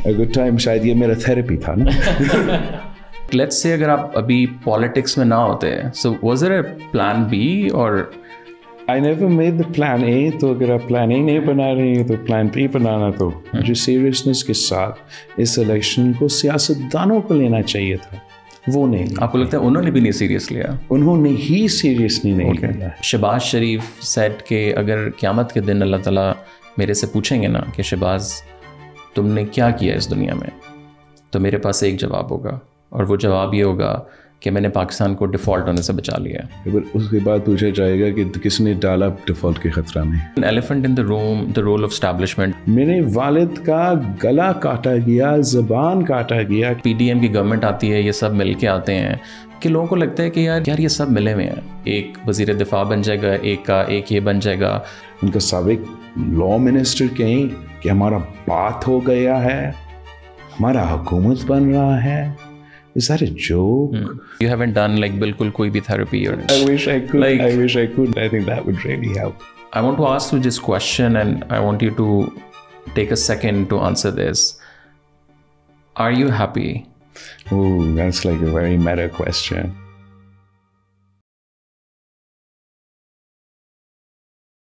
A good time شاید یہ میرا therapy تھا نا. Let's say اگر آپ ابھی پالیٹکس میں نہ ہوتے, so was there a plan B or I never made the plan A, تو اگر آپ plan A نہیں بنا رہے ہیں تو plan B بنانا. تو مجھے سیریسنس کے ساتھ اس الیکشن کو سیاستدانوں کو لینا چاہیے تھا, وہ نہیں. آپ کو لگتا ہے انہوں نے بھی نہیں سیریس لیا؟ انہوں نے ہی سیریسلی نہیں لیا. شہباز شریف سیٹ کہ اگر قیامت کے دن اللہ تعالیٰ میرے سے پوچھیں گے نا کہ شہباز تم نے کیا کیا اس دنیا میں, تو میرے پاس ایک جواب ہوگا, اور وہ جواب یہ ہوگا کہ میں نے پاکستان کو ڈیفالٹ ہونے سے بچا لیا. اس کے بعد پوچھا جائے گا کہ کس نے ڈالا ڈیفالٹ کے خطرہ میں. Elephant in the room, the role of establishment. میرے والد کا گلا کاٹا گیا, زبان کاٹا گیا. پی ڈی ایم کی گورنمنٹ آتی ہے, یہ سب مل کے آتے ہیں کہ لوگوں کو لگتا ہے کہ یار یہ سب ملے ہوئے ہیں, ایک وزیر دفاع بن جائے گا, ایک یہ بن جائے گا. ان کا سابق لا منسٹر کہیں کہ ہمارا بات ہو گیا ہے, ہمارا حکومت بن رہا ہے. Is that a joke? You haven't done like بالکل کوئی بھی therapy or I wish I could. I wish I could. I think that would really help. I want to ask you this question and I want you to take a second to answer this. Are you happy? Oh, that's like a very meta question.